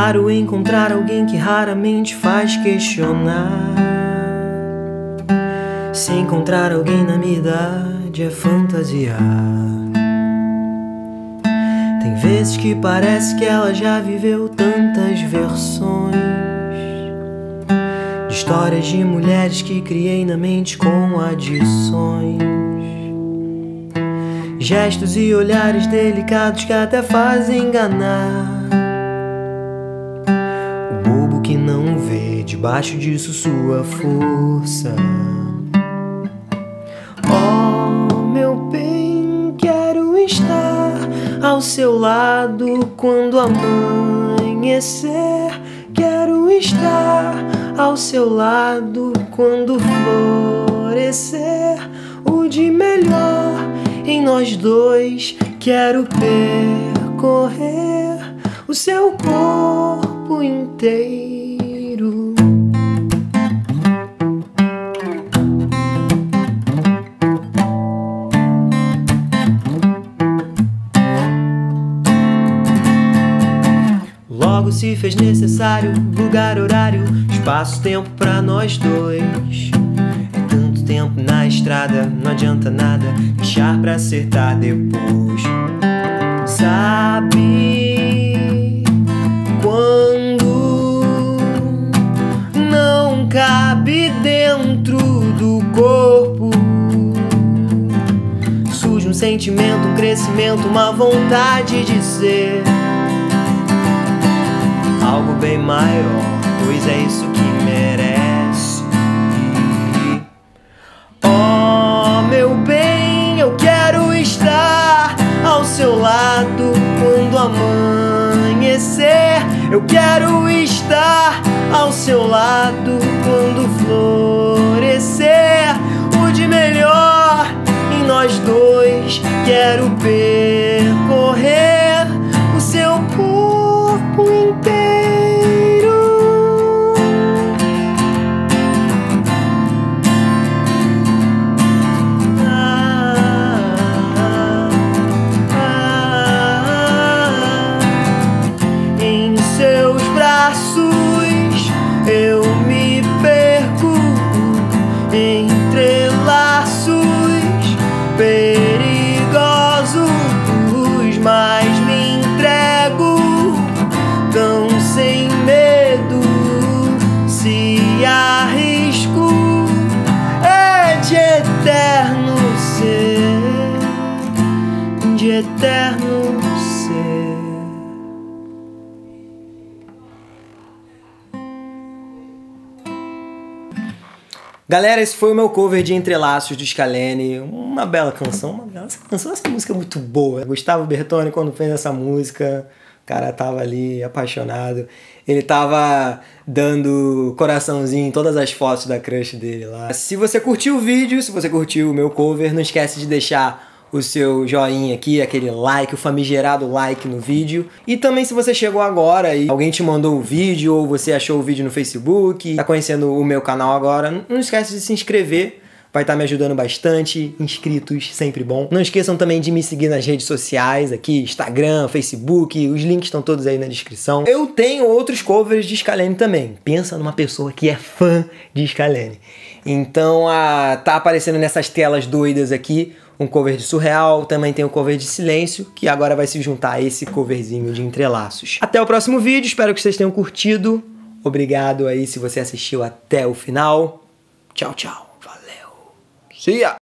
raro encontrar alguém que raramente faz questionar. Se encontrar alguém na minha idade é fantasiar. Tem vezes que parece que ela já viveu tantas versões de histórias de mulheres que criei na mente com adições, gestos e olhares delicados que até fazem enganar o bobo que não vê debaixo disso sua força. Oh, meu bem, quero estar ao seu lado quando amanhecer. Quero estar ao seu lado quando florescer o de melhor em nós dois. Quero percorrer o seu corpo inteiro. Logo se fez necessário lugar, horário, espaço, tempo pra nós dois. É tanto tempo na estrada, não adianta nada deixar pra acertar depois. Sabe quando não cabe dentro do corpo? Surge um sentimento, um crescimento, uma vontade de ser algo bem maior, pois é isso que merece. Oh, meu bem, eu quero estar ao seu lado quando amanhecer. Eu quero estar ao seu lado quando florescer o de melhor em nós dois. Quero percorrer o seu corpo inteiro. Eu me perco entre laços perigosos, mas me entrego tão sem medo. Se arrisco é de eterno ser, de eterno ser. Galera, esse foi o meu cover de Entrelaços do Scalene. Uma bela canção, essa música é muito boa. Gustavo Bertoni, quando fez essa música, o cara tava ali apaixonado. Ele tava dando coraçãozinho em todas as fotos da crush dele lá. Se você curtiu o vídeo, se você curtiu o meu cover, não esquece de deixar o seu joinha aqui, aquele like, o famigerado like no vídeo. E também, se você chegou agora e alguém te mandou o vídeo ou você achou o vídeo no Facebook, tá conhecendo o meu canal agora, não esquece de se inscrever, vai estar me ajudando bastante. Inscritos, sempre bom. Não esqueçam também de me seguir nas redes sociais aqui, Instagram, Facebook, os links estão todos aí na descrição. Eu tenho outros covers de Scalene também. Pensa numa pessoa que é fã de Scalene. Então, tá aparecendo nessas telas doidas aqui um cover de Surreal, também tem o cover de Silêncio, que agora vai se juntar a esse coverzinho de Entrelaços. Até o próximo vídeo, espero que vocês tenham curtido. Obrigado aí se você assistiu até o final. Tchau, tchau. Valeu. See ya!